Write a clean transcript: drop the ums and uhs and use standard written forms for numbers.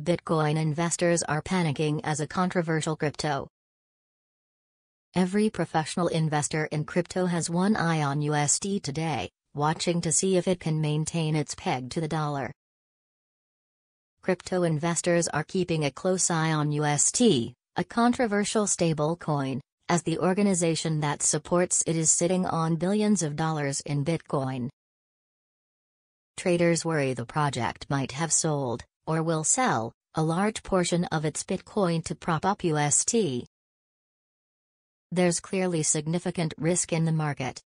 Bitcoin investors are panicking as a controversial crypto. Every professional investor in crypto has one eye on USD today, watching to see if it can maintain its peg to the dollar. Crypto investors are keeping a close eye on UST, a controversial stablecoin, as the organization that supports it is sitting on billions of dollars in Bitcoin. Traders worry the project might have sold, or will sell, a large portion of its Bitcoin to prop up UST. There's clearly significant risk in the market,